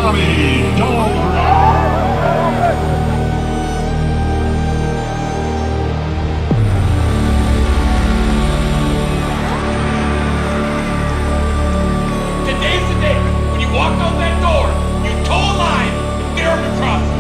Tommy Dahlgren. Today's the day. When you walk out that door, you toe a line, and dare him to cross it.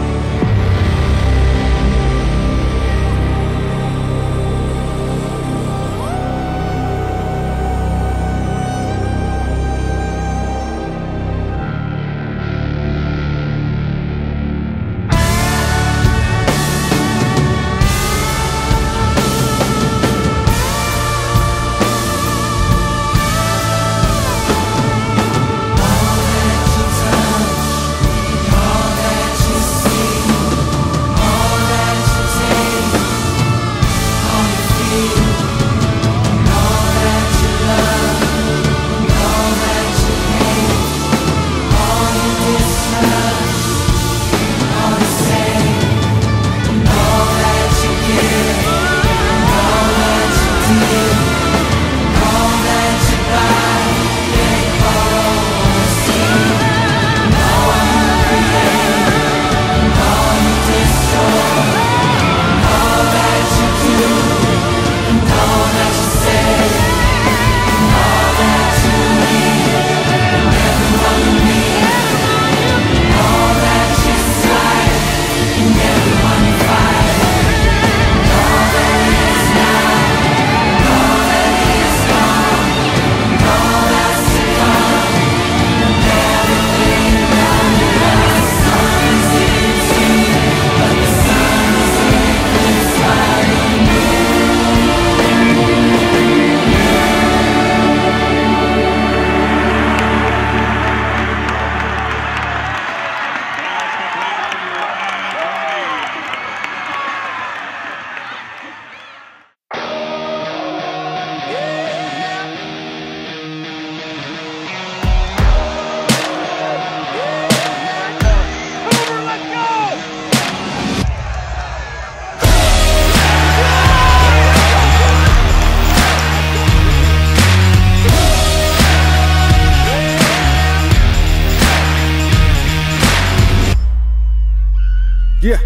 Yeah.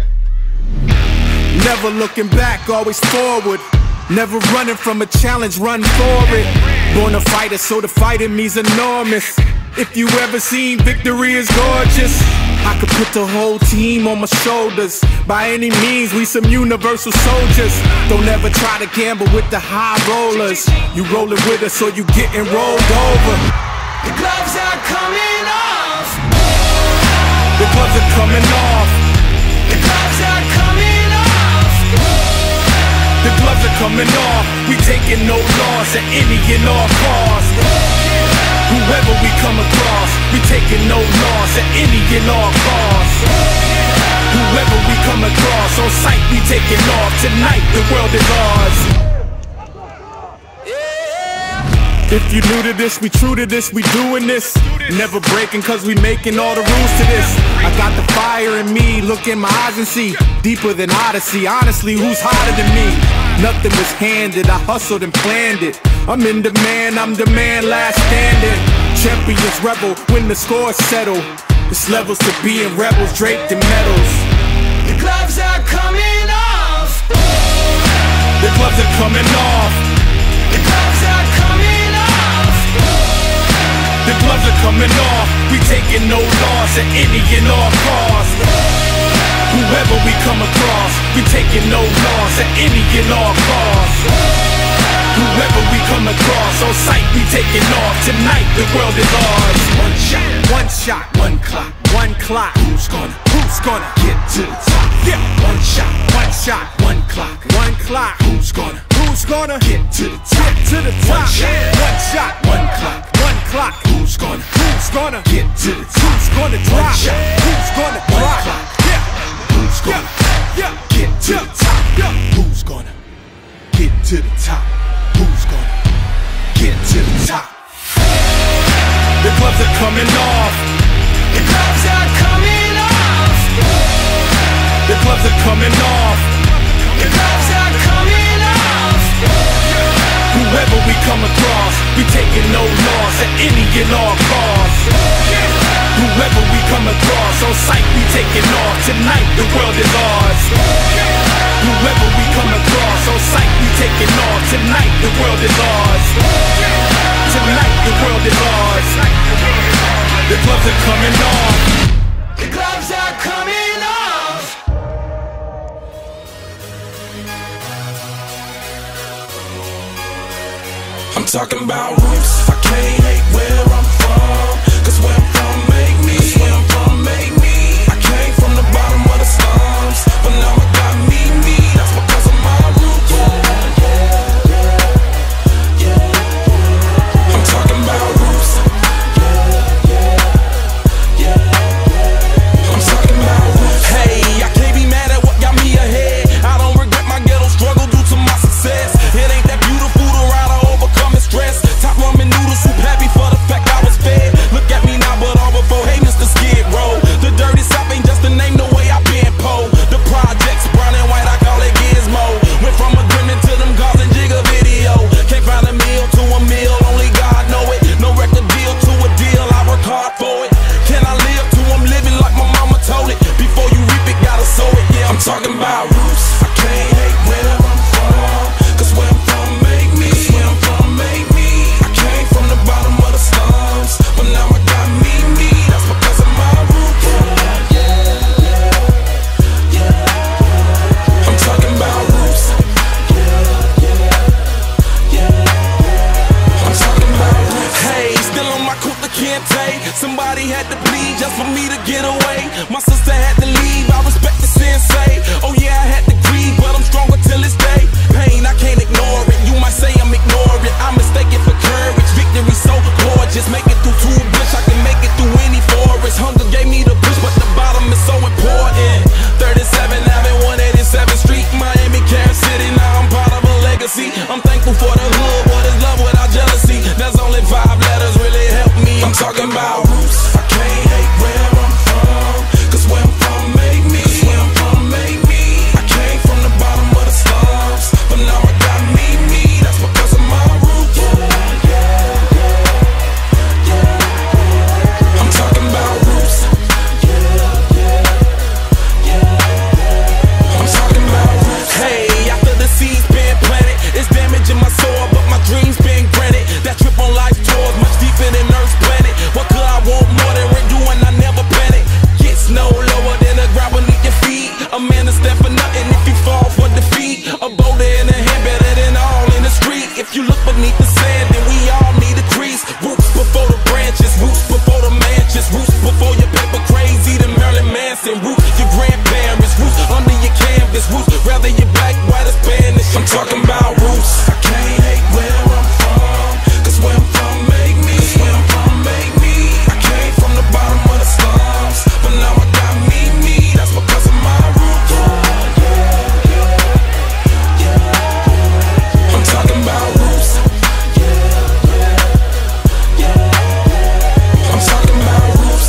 Never looking back, always forward. Never running from a challenge, run for it. Born a fighter, so the fight in me's enormous. If you ever seen victory is gorgeous, I could put the whole team on my shoulders. By any means, we some universal soldiers. Don't ever try to gamble with the high rollers. You rolling with us, so you getting rolled over. The gloves are coming off. The gloves are coming off. The gloves are coming off. The gloves are coming off. We taking no loss at any and all costs. Whoever we come across, we taking no loss at any and all costs. Whoever we come across, on sight we taking off. Tonight the world is ours. If you new to this, we true to this, we doing this. Never breaking cause we making all the rules to this. I got the fire in me, look in my eyes and see. Deeper than Odyssey, honestly, who's hotter than me? Nothing was handed, I hustled and planned it. I'm in demand, I'm the man, last standing. Champions rebel, when the scores settle. It's levels to being rebels, draped in medals. The gloves are coming off. The gloves are coming off. The gloves are coming off. The gloves are coming off. We taking no loss at any and all costs. Whoever we come across, we taking no loss at any and all costs. Whoever we come across, on sight we taking off. Tonight the world is ours. One shot, one clock, one clock. Who's gonna get to the top? Yeah. One shot, one clock, one clock. Who's gonna get to the top? To the top. One shot, one clock, one clock. Who's gonna get to the top? Who's gonna drop? Who's gonna drop? Yeah. Who's gonna get to the top? Who's gonna get to the top? Who's gonna get to the top? The gloves are coming off. The gloves are coming off. The gloves are coming off. The gloves are coming off. Whoever we come across, we taking no loss at any and all costs. Whoever we come across, on sight we taking off. Tonight the world is ours. Whoever we come across, on sight we taking off. Tonight the world is ours. Tonight the world is ours. The gloves are coming off. The gloves are coming off. I'm talking about roots. I can't hate where I'm from, 'cause where I'm from make me. I came from the bottom of the slums, but now I got me. That's because of my roots. I'm talking about roots. I'm talking about roots. Hey, I can't be mad at what got me ahead. I don't regret my ghetto struggle due to my success. It ain't that beautiful to ride or overcome stress. Top ramen noodle soup, happy for the fact I was fed. Look at me now, but all before, hey Mr. Skid Row. The dirty South ain't just a name, the way I been po. The projects, brown and white, I call it gizmo. Went from a gremlin to them cars and jigger video. Can't find a meal to a meal, only God know it. No record deal to a deal, I work hard for it. Can I live to I'm living like my mama told it? Before you reap it, gotta sow it. Yeah, I'm talking about roots. I can't hate where I'm from, 'cause where I'm from make me. I came from the bottom of the slums, but now I got me. That's because of my roots. I'm talking about roots. I'm talking about roots. Hey, still on my Kunta Kinte. Somebody had to bleed just for me to get away. My sister had to leave, I respect the sensei. Oh yeah, I had to grieve, but I'm stronger till this day. Pain, I can't ignore it. You might say I'm ignoring. I mistake it for courage. Victory so gorgeous. Make it through 2 bush, I can make it through any forest. Hunger gave me the push, but the bottom is so important. 37 Avenue, 187th Street, Miami, Carol City. Now I'm part of a legacy. I'm thankful for the hood. What is love without jealousy? There's only 5 letters really help me. I'm talking about roots. I can't hate where I'm from, 'cause where I'm from make me. I came from the bottom of the slums, but now I got me. That's because of my roots. I'm talking about roots. I'm talking about roots. Hey, after the seeds been planted, it's damaging my soul, but my dreams been granted. That trip on life tours much deeper than Earth's planet. What could I want more than we're doing? I never panic. Gets no lower than the ground beneath your feet. A man to stand for nothing if you fall for defeat. A boulder in the hand better than all in the street. If you look beneath the sand, then we all need a crease. Roots before the branches, roots before the mansions, roots before your paper crazy than Marilyn Manson. Roots your grandparents, roots under your canvas, roots rather you black, white, or Spanish. I'm talking about roots. I can't hate where I'm from, 'cause where I'm from make me. I came from the bottom of the slums, but now I got me. That's because of my roots. I'm talking about roots. I'm talking about roots.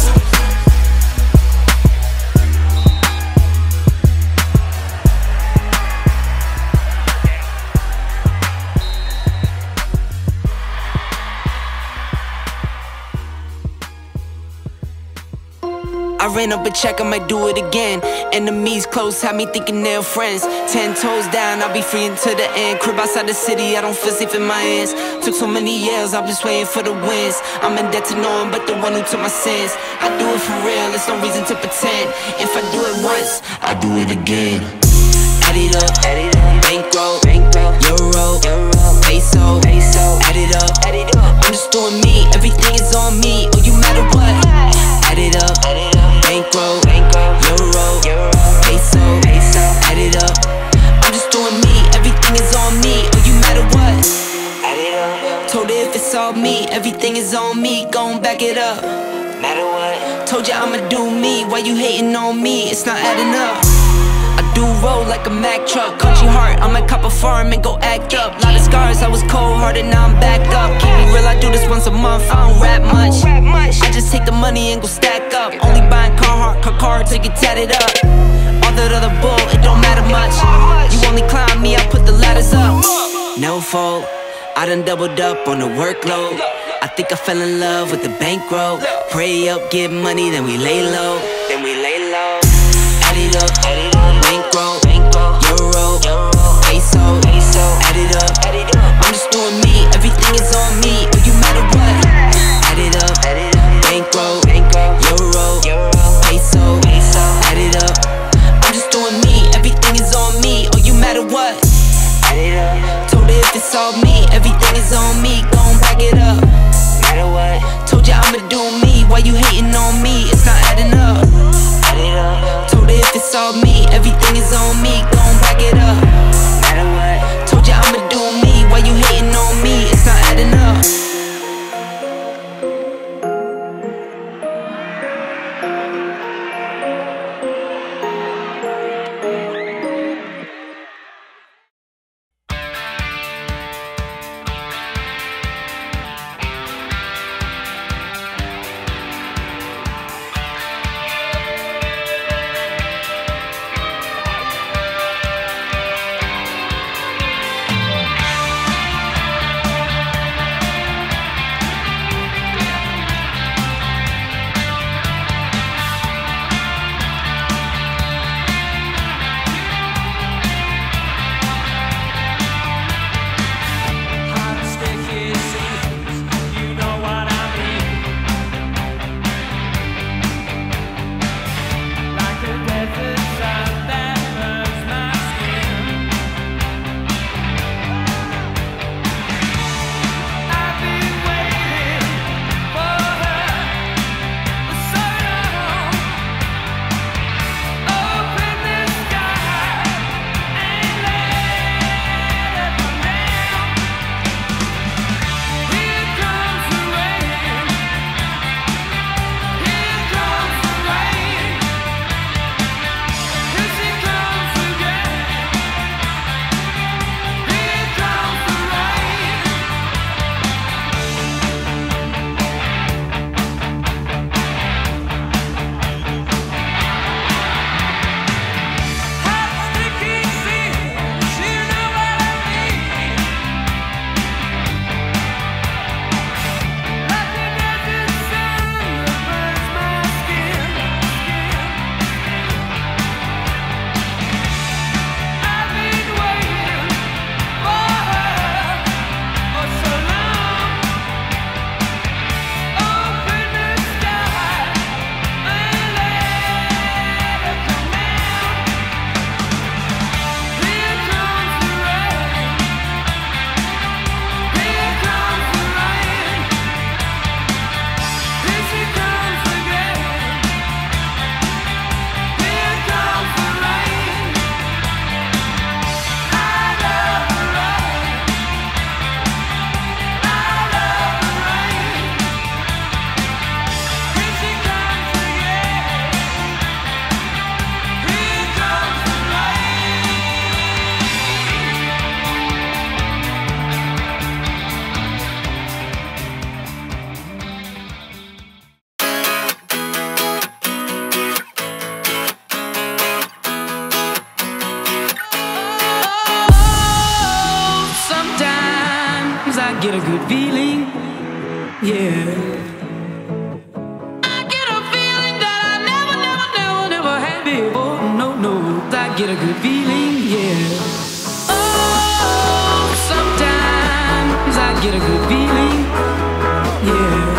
I ran up a check, I might do it again. Enemies close, had me thinking they're friends. 10 toes down, I'll be free until the end. Crib outside the city, I don't feel safe in my hands. Took so many years, I'm just waiting for the wins. I'm in debt to no one but the one who took my sins. I do it for real, there's no reason to pretend. If I do it once, I do it again. Add it up, bankroll, euro, peso, add it up. I'm just doing me, everything is on me. Oh, you matter what? Add it up, bankroll, euro, peso, add it up. I'm just doing me, everything is on me. Oh, you matter what? Add it up. Told her if it's all me, everything is on me. Gon' back it up. Matter what? Told ya I'ma do me. Why you hating on me? It's not adding up. I do roll like a Mack truck. Country heart, I might cop a farm and go act up. Lot of scars, I was cold-hearted, now I'm back up. Keep it real, I do this once a month, I don't rap much. I just take the money and go stack up. Only buying car, take it tatted up. All that other bull, it don't matter much. You only climb me, I put the ladders up. No fault, I done doubled up on the workload. I think I fell in love with the bankroll. Pray up, get money, then we lay low. Add it up, bankroll, euro, peso, add it up. I'm just doing me, everything is on me. Oh, you matter what? Add it up, bankroll, euro, peso, add it up. I'm just doing me, everything is on me. Oh, you matter what? Add it up. Told her if it's all me, everything is on me. Gon' back it up. Matter what? Told ya I'ma do me. Why you hating on me? It's not adding up. Add it up. Told her if it's all me, everything is on me. Gon' back it up. Matter what? Told ya I'ma do me. Why you hating on me? It's not adding up. get a good feeling, yeah. I get a feeling that I never had before. No, I get a good feeling, yeah. Oh, sometimes I get a good feeling, yeah.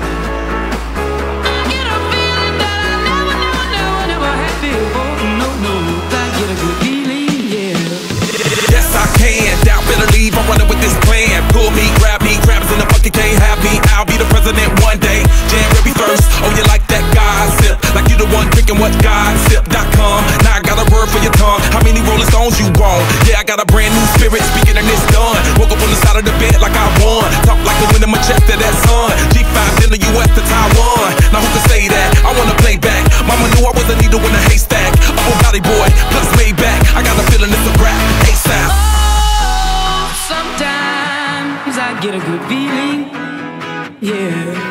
I get a feeling that I never had before. No, I get a good feeling, yeah. Yes, I can. Doubt, better leave. I'm running with this plan. Pull me, grab me, crabs in the bucket can't have me. I'll be the president one day. January 1st. Oh, you like that gossip? Like you the one drinking what gossip.com. Now I got a word for your tongue. How many Rolling Stones you want? Yeah, I got a brand new spirit speaking and it's done. Woke up on the side of the bed like I won. Talk like the wind in my chest to that sun. G5 in the US to Taiwan. Now who can say that? I wanna play back. Mama knew I was a needle in a haystack. Oh, body boy, plus made back. I got a feeling it's a rap. ASAP. Oh, sometimes I get a good feeling, yeah.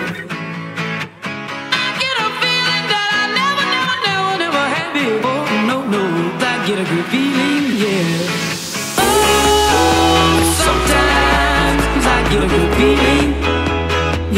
I get a feeling that I never had before. No, I get a good feeling, yeah. Oh, sometimes I get a good feeling,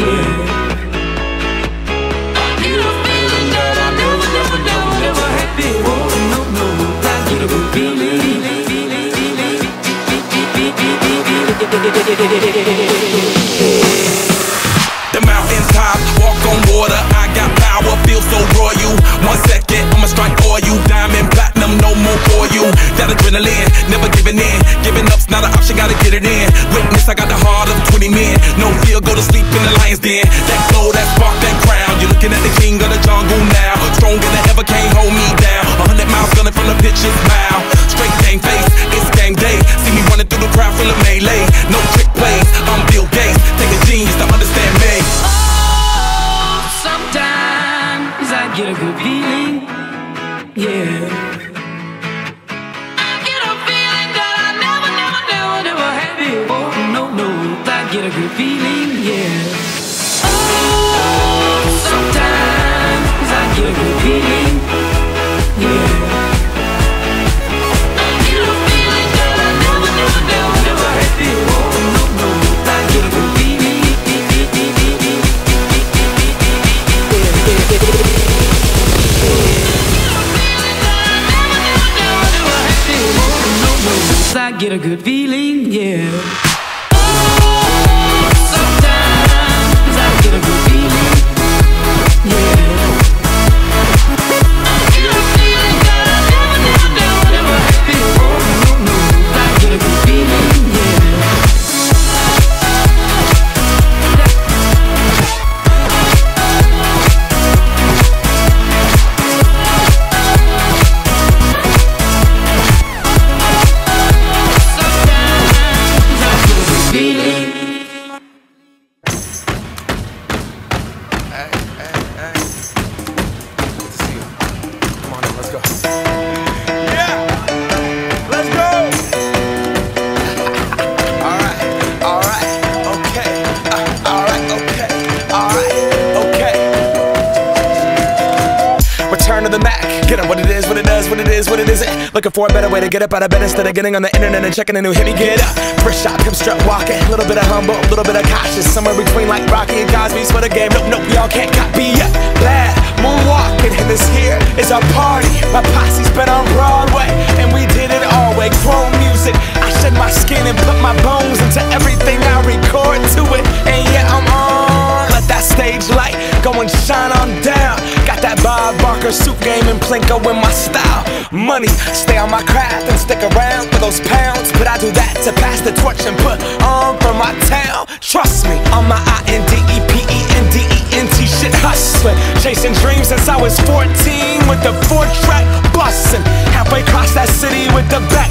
adrenaline, never giving in. Giving up's not an option, gotta get it in. Witness, I got the heart of 20 men. No fear, go to sleep in the lion's den. That glow, that spark, that crown. You're looking at the king of the jungle now. Stronger than ever, can't hold me down. 100 miles gunning from the pitcher's mouth. Straight game face, it's game day. See me running through the crowd, full of melee. No trick plays, I'm Bill Gates. Take a genius to understand me. Oh, sometimes I get a good feeling, yeah. I get a feeling that I never had before. No, I get a good feeling, yeah. Oh, sometimes I get a good feeling, yeah. I get a feeling that I never had before. No, I get a good feeling. I get a good feeling, yeah. Oh, sometimes I get a good feeling, yeah. I get a feeling that I never had before. No, I get a good feeling, yeah. Looking for a better way to get up out of bed instead of getting on the internet and checking a new hit. Me get up, first shot, come strut walking. A little bit of humble, a little bit of cautious. Somewhere between like Rocky and Cosby's for the game. Nope, y'all can't copy up. Glad moonwalking, and this here is our party. My posse's been on Broadway, and we did it all way. Chrome music, I shed my skin and put my bones into everything I record to it. And yeah, I'm on. Let that stage light go and shine on down. Got that Bob Barker suit game and Plinko in my style. Money, stay on my craft and stick around for those pounds. But I do that to pass the torch and put on for my town. Trust me, on my INDEPENDENT shit hustling. Chasing dreams since I was 14 with the 4-track bustin'. Halfway across that city with the back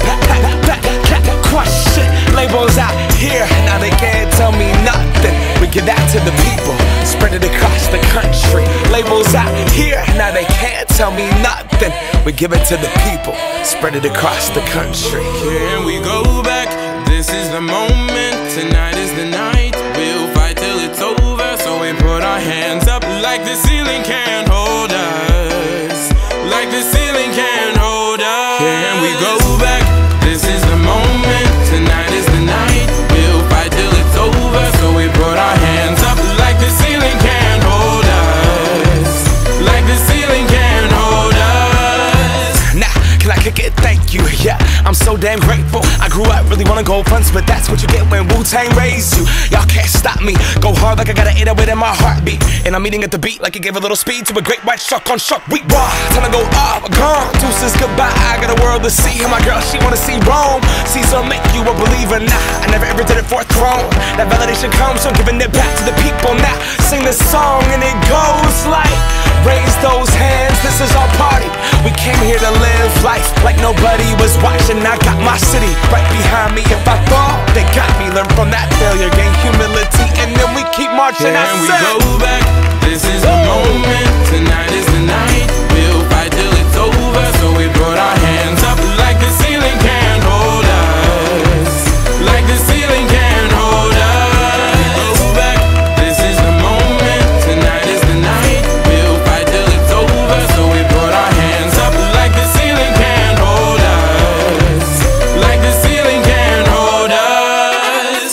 crush shit. Labels out here, now they can't tell me nothing. We give that to the people, spread it across the country. Labels out here, now they can't tell me nothing. We give it to the people, spread it across the country. Can we go back? This is the moment, tonight is the night. We'll fight till it's over, so we put our hands up like the ceiling can't hold us. Like the ceiling can't hold us. Can we go back? This is the moment, tonight is the night. We'll fight till it's over, so we put our hands up like the ceiling can't hold us. Like the ceiling can't hold us. Nah, can I kick it? Thank you, yeah, I'm so damn grateful. I grew up really wanna go fronts, but that's what you get when Wu-Tang raised you. Y'all can't stop me, go hard like I got an 808 in my heartbeat. And I'm eating at the beat like it gave a little speed to a great white shark on shark week. Raw, time to go up, gone, deuces goodbye. I got a world to see, and my girl, she wanna see Rome. Caesar make you a believer, nah, I never ever did it for a throne. That validation comes from giving it back to the people. Now, sing this song and it goes like, raise those hands, this is our party. We came here to live life like nobody was watching. I got my city right behind me. If I fall, they got me. Learn from that failure, gain humility, and then we keep marching. Can we go back? This is the moment, tonight is the night. We'll fight till it's over, so we put our hands up like the ceiling can't hold us. Like the ceiling can't hold us. Go back, this is the moment, tonight is the night. We'll fight till it's over, so we put our hands up like the ceiling can't hold us. Like the ceiling can't hold us.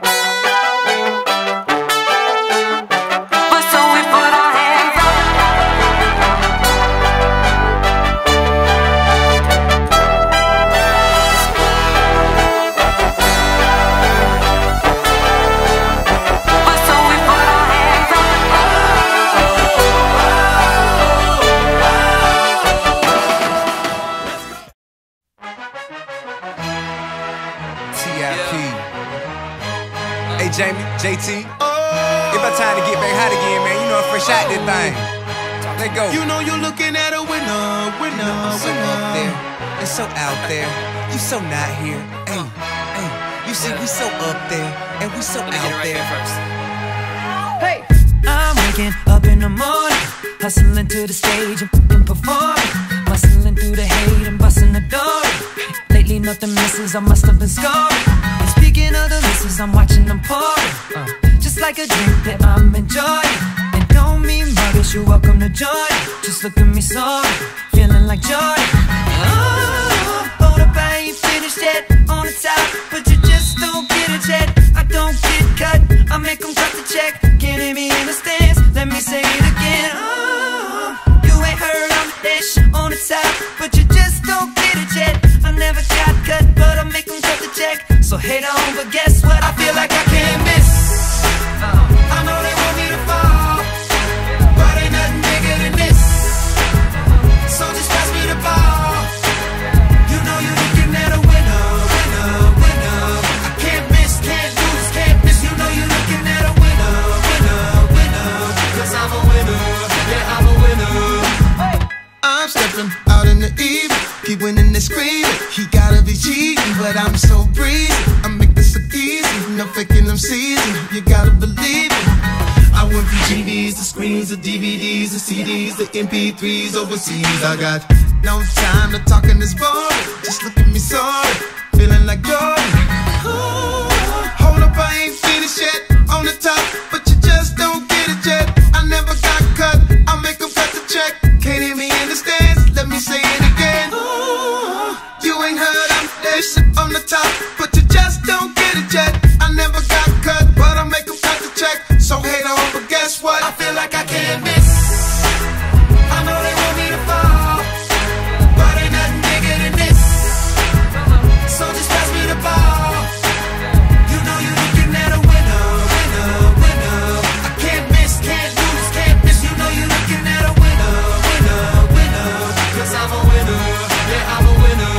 But so we put our hands up. JT. It's about time to get back hot again, man. You know I'm fresh out this thing. Let go. You know you're looking at a winner, winner, So winner. up there, and so out there. You so not here. Hey, hey. You see, we so up there, and we so out there. Hey! I'm waking up in the morning, hustling to the stage and performing, bustling through the hate and busting the door. Lately nothing misses, I must have been scoring. And speaking of the misses, I'm watching them pouring. Just like a drink that I'm enjoying. And don't mean muggish, you're welcome to join. Just look at me sorry, feeling like joy. Oh, hold up, I ain't finished yet. On the top, but you just don't get it yet. I don't get cut, I make them cut the check. Can't hear me in the stands, let me say it again. Oh, you ain't heard I'm the dish on the top, but you just don't get it yet. I never got cut, but I make them cut the check. So hate on, but guess what? I feel like I can't miss. I know they want me to fall, but ain't nothing bigger than this. So just pass me the ball. You know you're looking at a winner, winner, winner. I can't miss, can't lose, can't miss. You know you're looking at a winner, winner, winner. 'Cause I'm a winner, yeah, I'm a winner. I'm stepping out in the evening, keep winning and screaming. He gotta be cheating, but I'm so breezy. I make this look easy, no faking them season. You gotta believe it. I went from GDs to screens to DVDs to CDs to MP3s overseas. I got no time to talk in this boring. Just look at me sorry, feeling like Jordan. Ooh, hold up, I ain't finished yet. On the top, but you just don't get it yet. I never got cut, I make them cut the check. Can't hear me in the stands, let me say it again. Ooh, you ain't heard I'm this on the top, but you just don't get it yet. I never got cut, but I make them cut the check. So hate on, but guess what? I feel like I can't miss. I know they want me to fall, but ain't nothing bigger than this. So just pass me the ball. You know you're looking at a winner, winner, winner. I can't miss, can't lose, can't miss. You know you're looking at a winner, winner, winner. 'Cause I'm a winner, yeah, I'm a winner.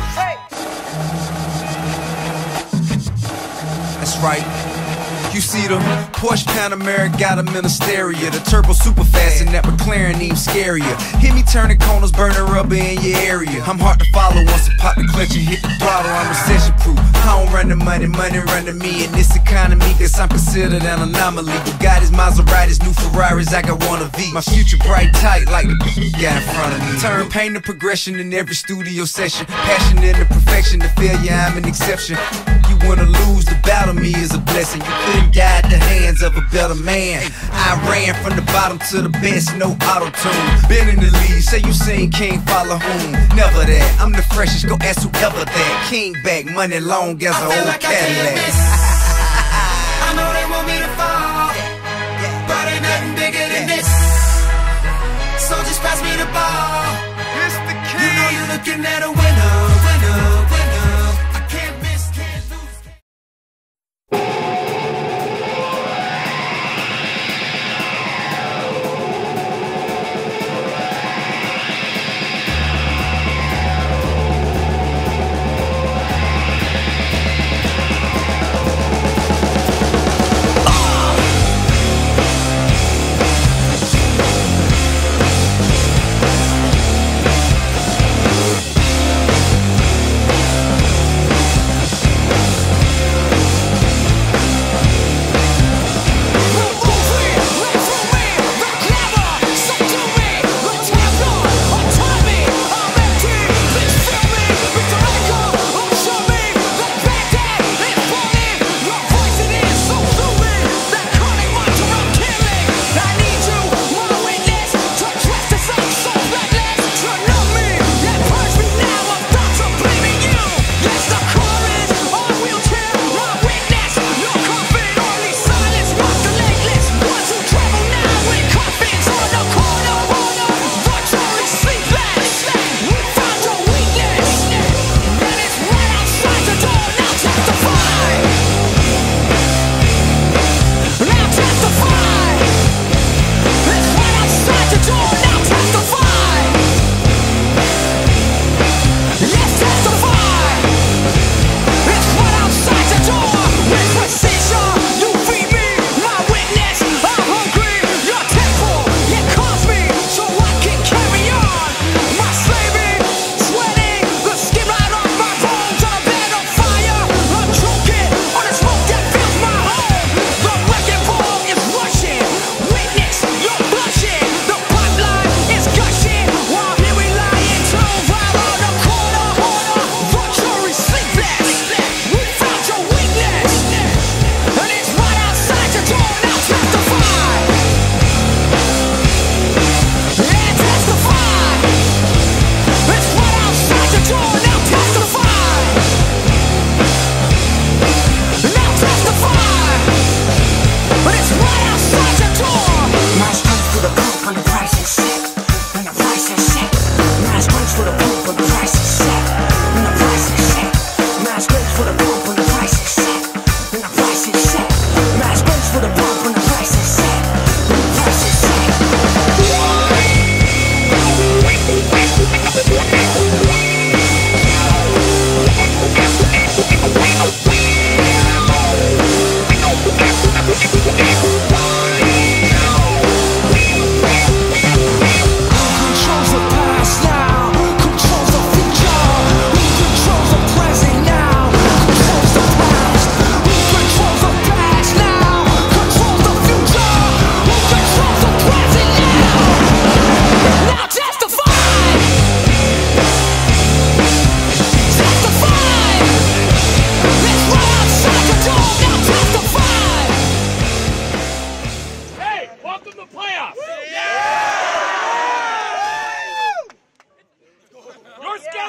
That's right. You see the Porsche Panamera got them in a stereo. The turbo super fast and that McLaren even scarier. Hit me turning corners, burning rubber in your area. I'm hard to follow once I pop the clutch and hit the throttle. I'm recession proof. I don't run the money, money run to me. In this economy, guess I'm considered an anomaly. Bugattis, Maseratis, new Ferraris, I got one of these. My future bright tight like the got in front of me. Turn pain to progression in every studio session. Passion into perfection, the failure I'm an exception. You wanna lose, the battle me is a blessing. You couldn't die at the hands of a better man. I ran from the bottom to the best, no auto-tune. Been in the lead, say you seen King follow whom. Never that, I'm the freshest, go ask whoever that. King back, money long as an old like Cadillac. I know they want me to fall, but ain't nothing bigger than this. So just pass me the ball. You know you're looking at a winner, winner, winner. I can't miss, can't lose.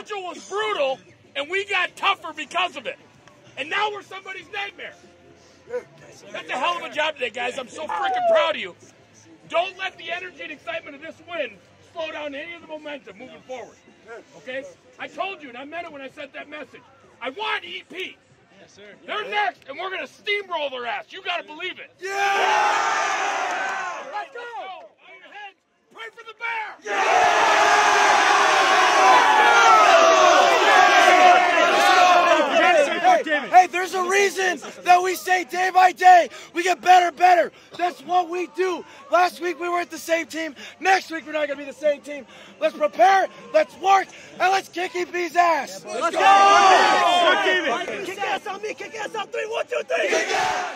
schedule was brutal, and we got tougher because of it. And now we're somebody's nightmare. That's a hell of a job today, guys. I'm so freaking proud of you. Don't let the energy and excitement of this win slow down any of the momentum moving forward. Okay? I told you, and I meant it when I sent that message. I want EP. Yes, sir. They're next, and we're going to steamroll their ass. You got to believe it. Yeah! Let's go! On your heads, pray for the Bear! Hey, there's a reason that we say day by day, we get better. That's what we do. Last week we weren't the same team. Next week we're not going to be the same team. Let's prepare, let's work, and let's kick EP's ass. Let's go! Kick ass on me, kick ass on 3, 1, 2, 3. Kick ass!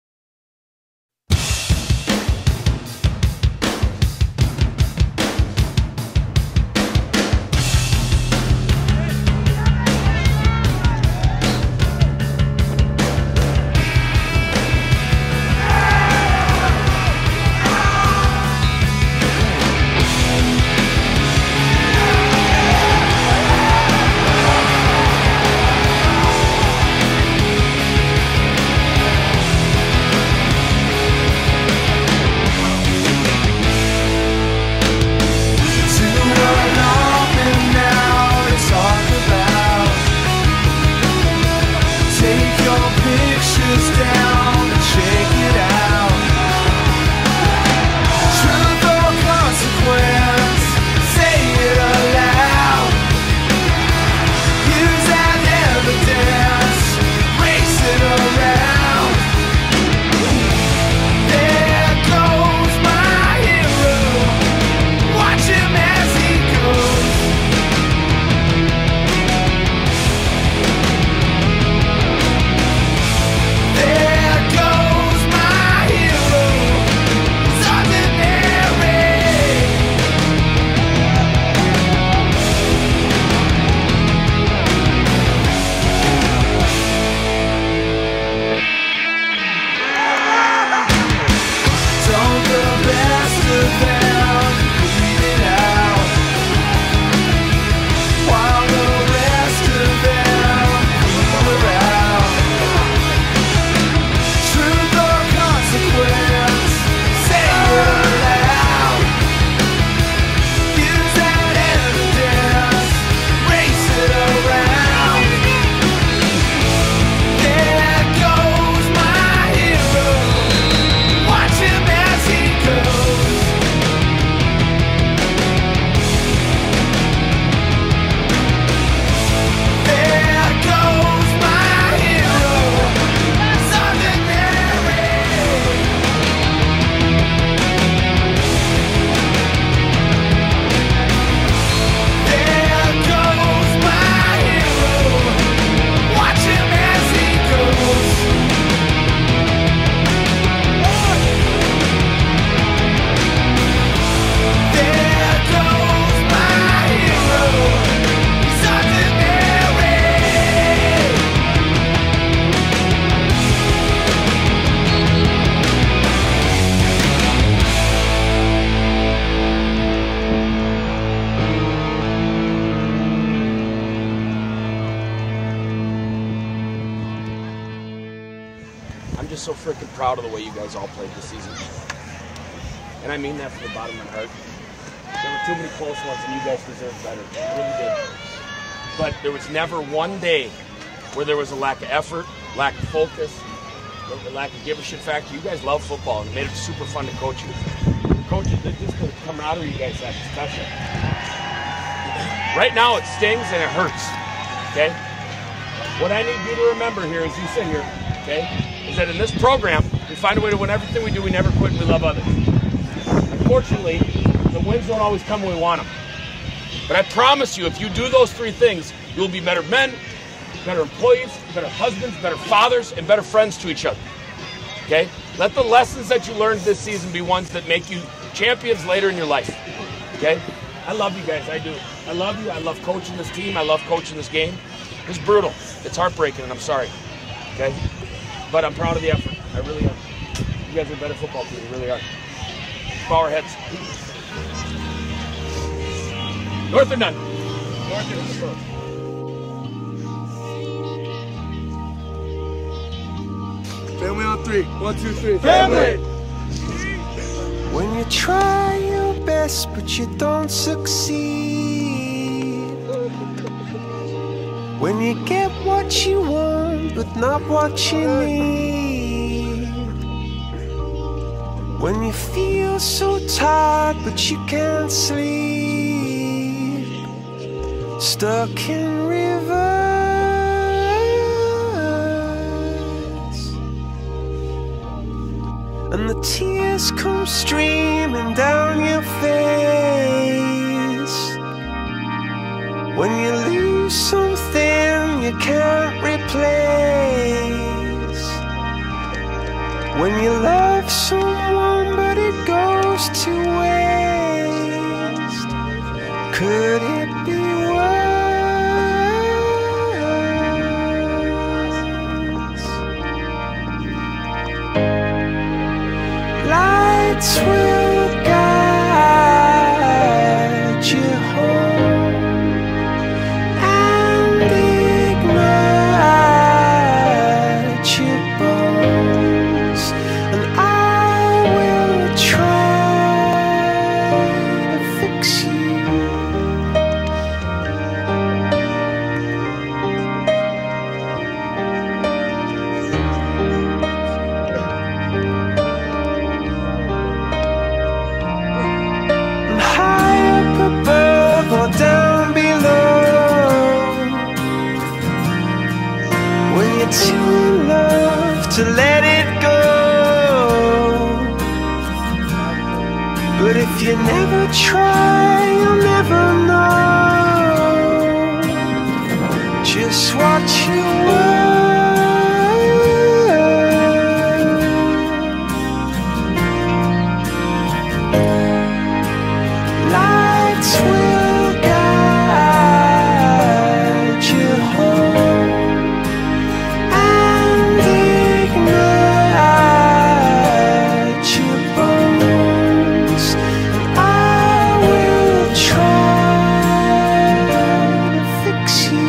So freaking proud of the way you guys all played this season. And I mean that from the bottom of my heart. There were too many close ones and you guys deserve better. You really did. But there was never one day where there was a lack of effort, lack of focus, a lack of give a shit factor. You guys love football and it made it super fun to coach you. Coaches, just the camaraderie you guys have is special. Right now it stings and it hurts, okay? What I need you to remember here as you sit here, okay, is that in this program, we find a way to win everything we do, we never quit, and we love others. Unfortunately, the wins don't always come when we want them. But I promise you, if you do those 3 things, you'll be better men, better employees, better husbands, better fathers, and better friends to each other. Okay? Let the lessons that you learned this season be ones that make you champions later in your life. Okay? I love you guys, I do. I love you, I love coaching this team, I love coaching this game. It's brutal, it's heartbreaking, and I'm sorry. Okay? But I'm proud of the effort. I really am. You guys are a better football team. You really are. Power heads. North or none? North or none. 3. 1, 2, 3. Family! When you try your best but you don't succeed, when you get what you want but not what you need, when you feel so tired but you can't sleep, stuck in rivers, and the tears come streaming down your face, when you lose something you can't replace, when you love someone but it goes to waste, could it be worse? Lights will guide you home and ignite your bones, and I will try to fix you. Above or down below, when you're too in love to let it go, but if you never try you'll never know just what you were. Lights will guide you home and ignite your bones, and I will try to fix you.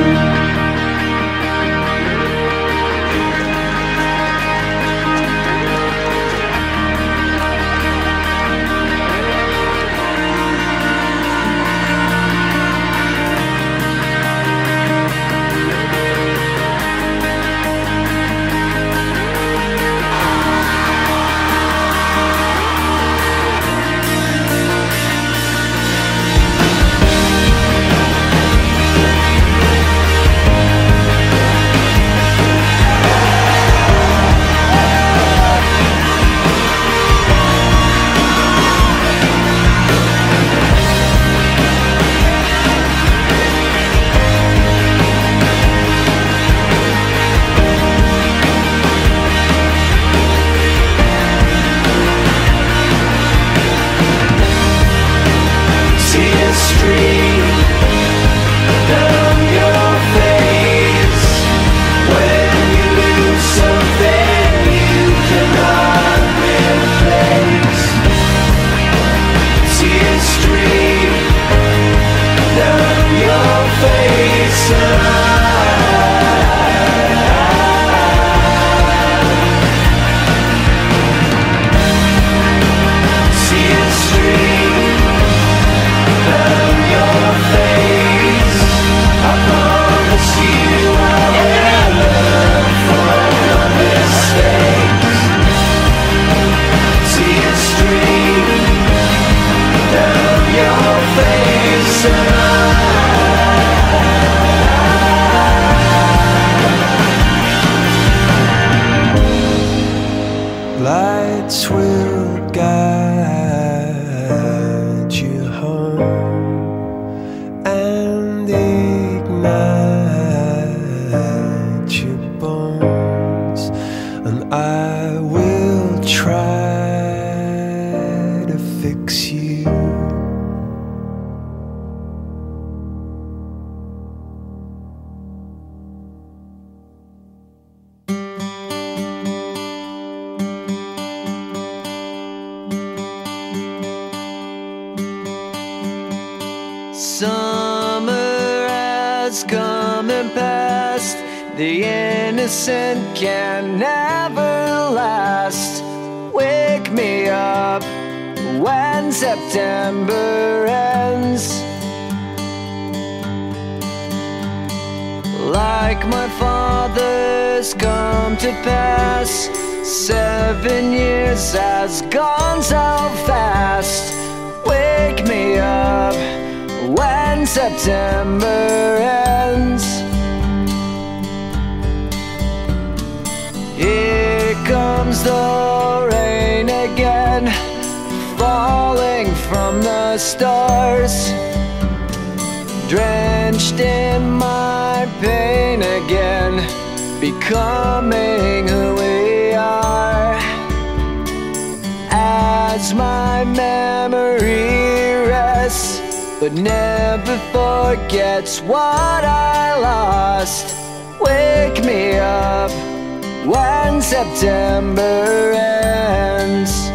Tears stream down your face when you lose something you cannot replace. Tears stream down your face. Tears stream down your face. I promise you I will learn from your mistakes. Tears stream down your face, and lights will guide you home and ignite your bones, and I will try to fix you. Summer has come and passed, The innocent can never last. Wake me up when September ends. Like my father's come to pass, 7 years has gone so fast. Wake me up when September ends. Here comes the rain again, falling from the stars, drenched in my pain again, becoming who we are. As my memory rests, but never forgets what I lost. Wake me up when September ends.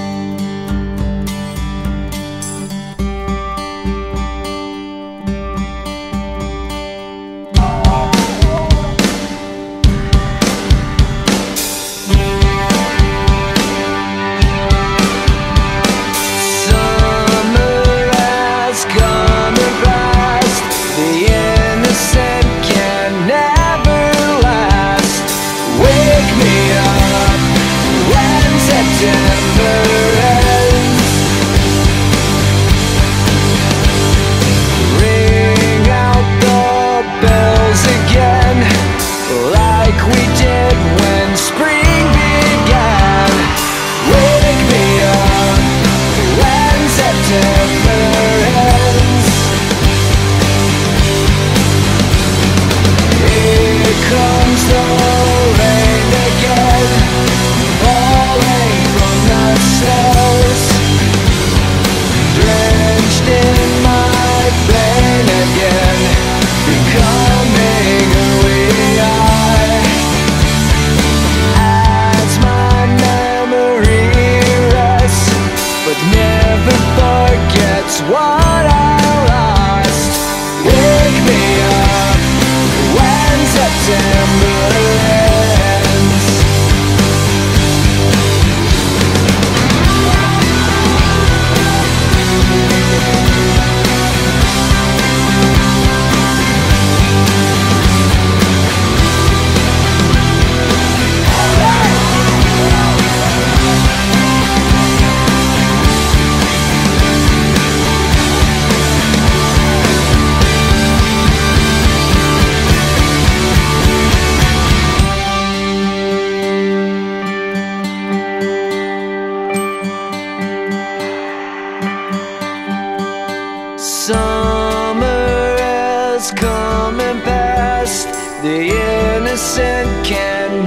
Summer has come and passed. The innocent can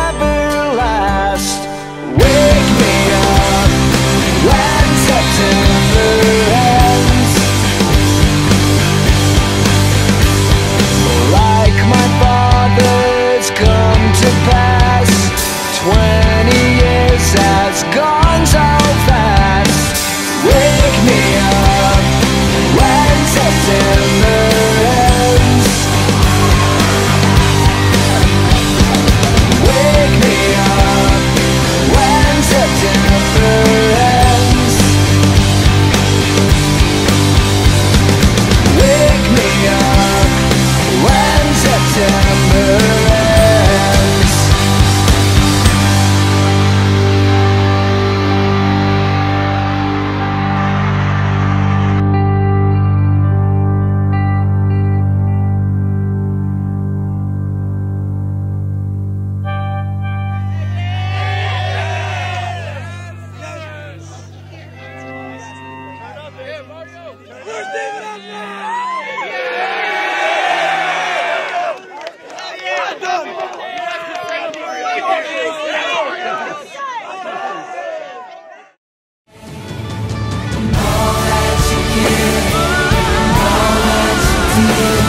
never last. Wake me up when September ends. Like my father's come to pass, 20 years has gone so fast. Wake me up when September ends. Wake me up when September ends. Wake me up when September ends. Yeah.